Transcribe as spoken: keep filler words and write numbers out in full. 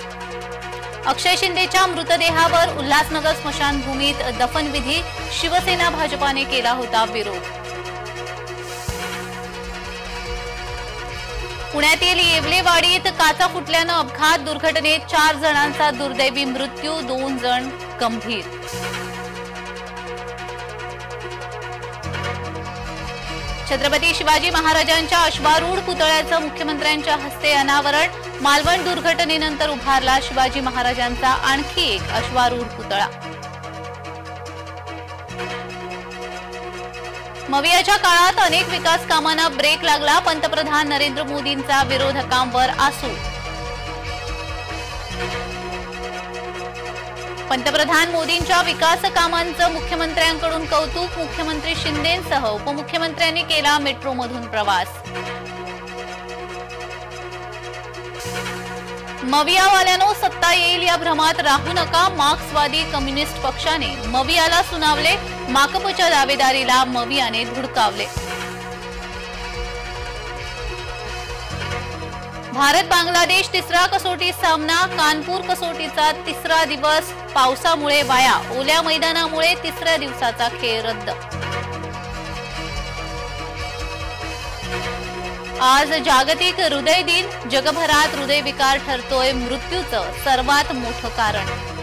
अक्षय शिंदेच्या मृतदेहावर उल्हासनगर स्मशानभूमीत दफनविधी, शिवसेना भाजपाने केला होता विरोध। पुण्यातील येवलेवाडीत काचा फुटल्यानं अपघात, दुर्घटनेत चार जणांचा दुर्दैवी मृत्यू, दोन जण गंभीर। छत्रपती शिवाजी महाराजांच्या अश्वारूढ पुतळ्याचं मुख्यमंत्र्यांच्या हस्ते अनावरण, मालवण दुर्घटनेनंतर उभारला शिवाजी महाराजांचा आणखी एक अश्वारूढ पुतळा। मवियाच्या काळात अनेक विकास कामांना ब्रेक लागला, पंतप्रधान नरेंद्र मोदींचा विरोधकांवर आसूड। पंतप्रधान मोदींच्या विकास कामांचं मुख्यमंत्र्यांकडून कौतुक, मुख्यमंत्री शिंदेंसह उपमुख्यमंत्र्यांनी केला मेट्रोमधून प्रवास। मवियावाल्यांनो सत्ता येईल या भ्रमात राहू नका, मार्क्सवादी कम्युनिस्ट पक्षाने मवियाला सुनावले, माकपच्या दावेदारीला मवियाने धुडकावले। भारत बांगलादेश तिसरा कसोटी सामना, कानपूर कसोटीचा तिसरा दिवस पावसामुळे वाया, ओल्या मैदानामुळे तिसऱ्या दिवसाचा खेळ रद्द। आज जागतिक हृदय दिन, जगभरात हृदयविकार ठरतोय मृत्यूचं सर्वात मोठं कारण।